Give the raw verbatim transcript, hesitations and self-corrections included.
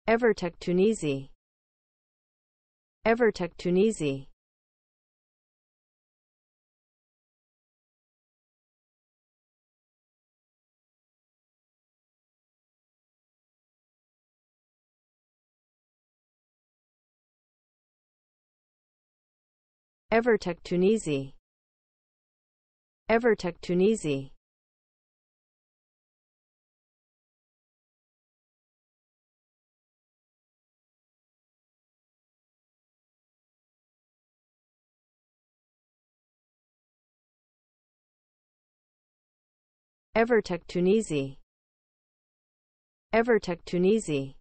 Evertech Tunisie. Evertech Tunisie. Evertech Tunisie. Evertech Tunisie. Evertech Tunisie. Evertech Tunisie.